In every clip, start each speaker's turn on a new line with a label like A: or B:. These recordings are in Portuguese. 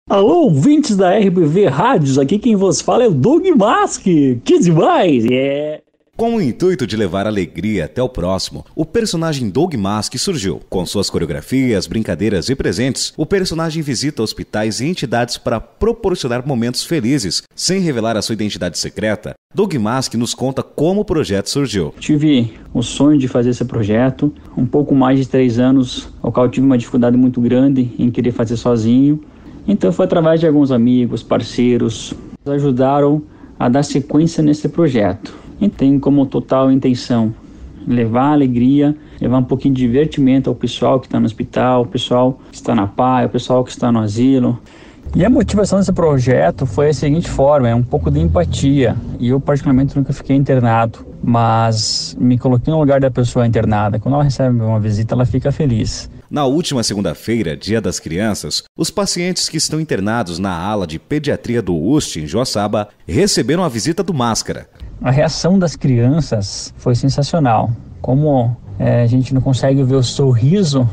A: Alô, ouvintes da RBV Rádios, aqui quem vos fala é o Doug Mask. Que demais!
B: Com o intuito de levar alegria até o próximo, o personagem Doug Mask surgiu. Com suas coreografias, brincadeiras e presentes, o personagem visita hospitais e entidades para proporcionar momentos felizes. Sem revelar a sua identidade secreta, Doug Mask nos conta como o projeto surgiu.
A: Tive o sonho de fazer esse projeto, um pouco mais de 3 anos, ao qual tive uma dificuldade muito grande em querer fazer sozinho. Então foi através de alguns amigos, parceiros, que ajudaram a dar sequência nesse projeto. E tem como total intenção levar alegria, levar um pouquinho de divertimento ao pessoal que está no hospital, o pessoal que está na PAI, o pessoal que está no asilo. E a motivação desse projeto foi a seguinte forma, é um pouco de empatia. E eu particularmente nunca fiquei internado, mas me coloquei no lugar da pessoa internada. Quando ela recebe uma visita, ela fica feliz.
B: Na última segunda-feira, Dia das Crianças, os pacientes que estão internados na ala de pediatria do UST, em Joaçaba, receberam a visita do Máscara.
A: A reação das crianças foi sensacional. Como a gente não consegue ver o sorriso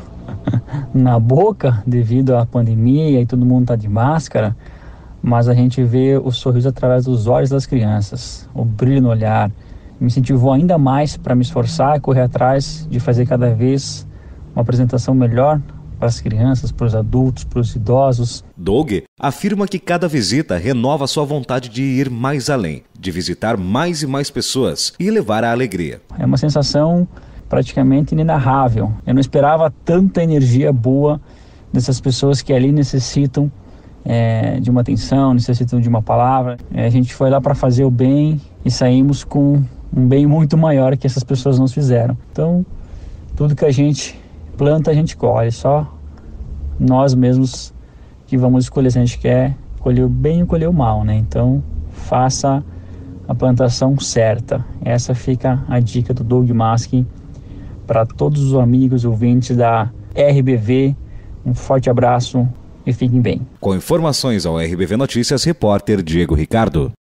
A: na boca devido à pandemia e todo mundo está de máscara, mas a gente vê o sorriso através dos olhos das crianças, o brilho no olhar. Me incentivou ainda mais para me esforçar e correr atrás de fazer cada vez uma apresentação melhor para as crianças, para os adultos, para os idosos.
B: Doug afirma que cada visita renova sua vontade de ir mais além, de visitar mais e mais pessoas e levar a alegria.
A: É uma sensação praticamente inenarrável. Eu não esperava tanta energia boa dessas pessoas que ali necessitam de uma atenção, necessitam de uma palavra. A gente foi lá para fazer o bem e saímos com um bem muito maior que essas pessoas nos fizeram. Então, tudo que a gente planta, a gente colhe. Só nós mesmos que vamos escolher se a gente quer colher o bem ou colher o mal, né? Então, faça a plantação certa. Essa fica a dica do Doug Mask para todos os amigos ouvintes da RBV. Um forte abraço e fiquem bem.
B: Com informações ao RBV Notícias, repórter Diego Ricardo.